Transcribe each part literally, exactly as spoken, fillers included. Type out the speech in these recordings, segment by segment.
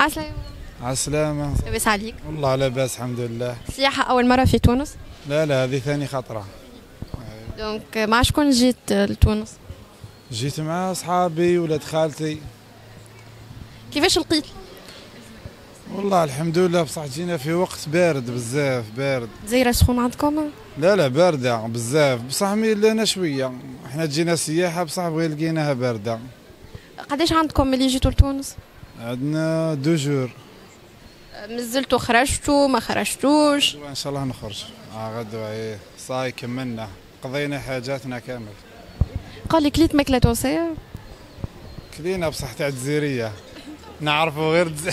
عسلامة. عسلامة. لاباس عليك؟ والله لاباس الحمد لله. سياحة أول مرة في تونس؟ لا لا هذه ثاني خطرة. دونك مع شكون جيت لتونس؟ جيت مع أصحابي ولاد خالتي. كيفاش لقيت؟ والله الحمد لله بصح جينا في وقت بارد بزاف بارد. زايرة سخون عندكم؟ لا لا باردة بزاف بصح ميل لنا شوية، احنا جينا سياحة بصح بغي لقيناها باردة. قداش عندكم ملي جيتوا لتونس؟ عندنا دو جور. نزلتوا خرجتوا ما خرجتوش؟ ان شاء الله نخرج اه غدوة ايه صاي كملنا قضينا حاجاتنا كامل. قال لي كليت ماكلة تونسية؟ كلينا بصح تاع الجزيرية نعرفوا غير دز...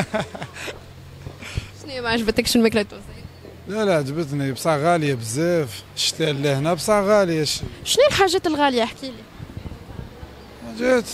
شنو ما عجبتكش الماكلة التونسية؟ لا لا عجبتني بصح غالية بزاف، الشتاء اللي هنا بصح غالية. شنو الحاجات الغالية احكي لي؟ حاجات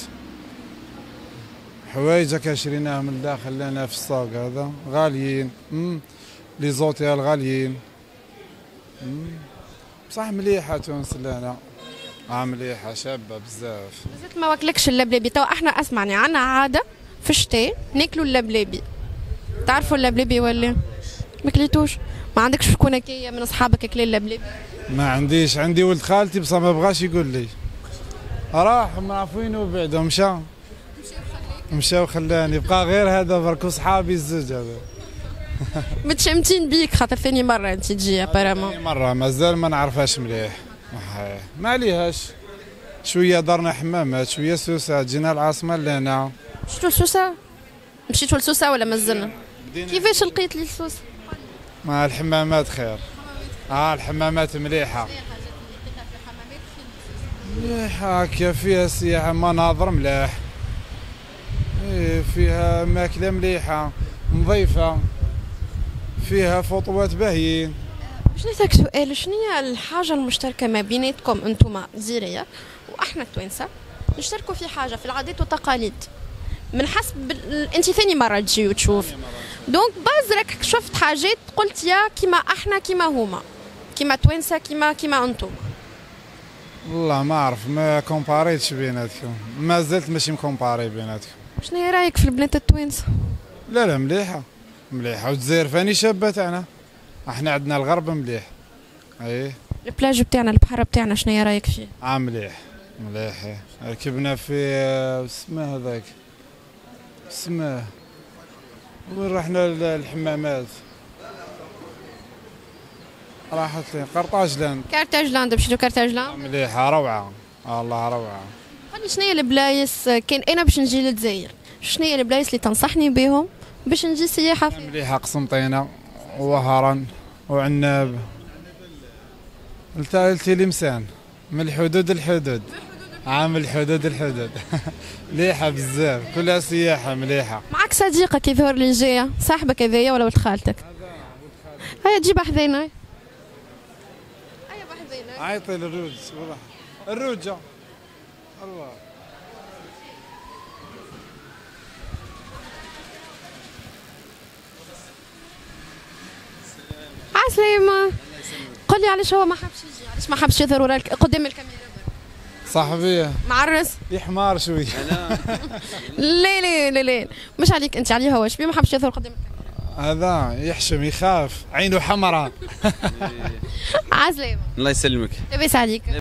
حوايج هكا شريناها من الداخل لنا في السوق هذا غاليين، امم لي زوتيل غاليين، امم بصح مليحة تونس لنا، اه مليحة شابة بزاف. زدت ما واكلكش اللبلابي، توا احنا اسمعني عنا عادة في الشتاء ناكلوا اللبلابي. تعرفوا اللبلابي ولا؟ ما كليتوش؟ ما عندكش شكون هكايا من اصحابك كلي اللبلابي؟ ما عنديش، عندي ولد خالتي بصح ما بغاش يقول لي. راح ما نعرف وين وبعده مشى. مشى وخلاني بقى غير هذا برك وصحابي الزوج هذا. متشمتين بيك خاطر ثاني مرة انت تجي ابارامون. ثاني مرة مازال ما نعرفهاش مليح. ما عليهاش. شوية دارنا حمامات، شوية سوسة، جينا العاصمة لنا. شتو لسوسة؟ مشيتوا لسوسة ولا مازلنا؟ كيفاش لقيت لي لسوسة؟ ما الحمامات خير. اه الحمامات مليحة. مليحة هكا فيها سياحة مناظر ملاح. ايه فيها ماكلة مليحة نظيفة. فيها فطوات باهيين. باش نسألك سؤال، شنو هي الحاجة المشتركة ما بيناتكم انتم الجزائرية واحنا التوانسة؟ نشتركوا في حاجة في العادات والتقاليد. من حسب بال... انت ثاني مرة تجي وتشوف. دونك باز راك شفت حاجات قلت يا كيما احنا كيما هما. كيما توانسة كيما كيما انتم. والله ما اعرف ما كومباريتش بيناتكم، ما زلت ماشي مكومباري بيناتكم. شنو هي رايك في البنات التوانسة؟ لا لا مليحة مليحة والجزائر فاني شابة تاعنا. احنا عندنا الغرب مليح. ايه البلاج بتاعنا البحر بتاعنا شنو هي رايك فيه؟ اه مليح مليح. إيه. ركبنا في اسمه هذاك اسمه وين رحنا الحمامات؟ راحت لي قرطاجلاند. كارتاجلاند مشيتو كارتاجلاند؟ مليحة روعة الله روعة. قولي شنو هي البلايص كان انا باش نجي للجزائر، شنو هي البلايص اللي تنصحني بهم باش نجي سياحة فيه؟ مليحة قسنطينة وهران وعناب. قلتي لمسان من الحدود الحدود. عامل الحدود الحدود. مليحة بزاف كلها سياحة مليحة. معك صديقة كيظهر لي جاية، صاحبك هذايا ولا ولد خالتك؟ هيا تجيبها حذينا. هيا بحذينا. عيطي للروج الروجة الله. عسلامة. قل لي علاش هو ما حبش يجي، علاش ما حبش يظهر وراك قدام الكاميرا؟ صاحبي معرس؟ يحمار شوية. لا لا لا لا مش عليك انت، عليه هو شبيه ما حبش يظهر قدام الكاميرا. هذا يحشم يخاف عينه حمراء. عسلامة. الله يسلمك. لاباس عليك؟